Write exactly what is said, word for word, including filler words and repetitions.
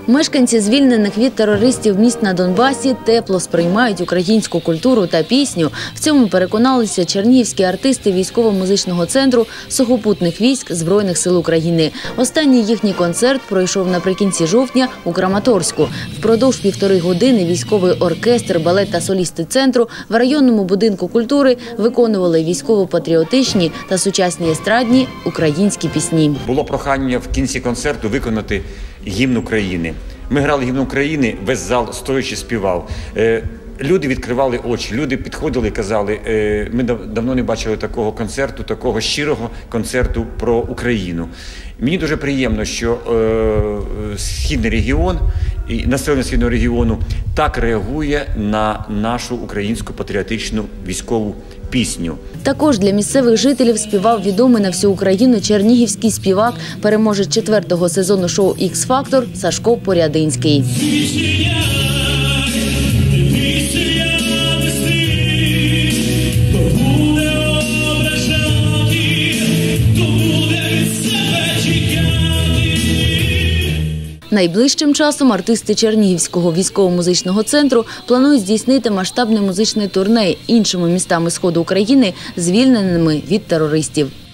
Мешканці звільнених від терористів міст на Донбасі тепло сприймають українську культуру та пісню. В цьому переконалися чернігівські артисти військово-музичного центру сухопутних військ Збройних сил України. Останній їхній концерт пройшов наприкінці жовтня у Краматорську. Впродовж півтори години військовий оркестр, балет та солісти центру в районному будинку культури виконували військово-патріотичні та сучасні естрадні українські пісні. Було прохання в кінці концерту виконати гімн України. Ми грали гімн України, весь зал стоячи співав. Люди відкривали очі, люди підходили і казали, ми давно не бачили такого концерту, такого щирого концерту про Україну. Мені дуже приємно, що Східний регіон і населення Східного регіону так реагує на нашу українську патріотичну військову пісню. Також для місцевих жителів співав відомий на всю Україну чернігівський співак, переможець четвертого сезону шоу «Ікс-Фактор» Сашко Порядинський. Найближчим часом артисти Чернігівського військово-музичного центру планують здійснити масштабне музичне турне іншими містами Сходу України, звільненими від терористів.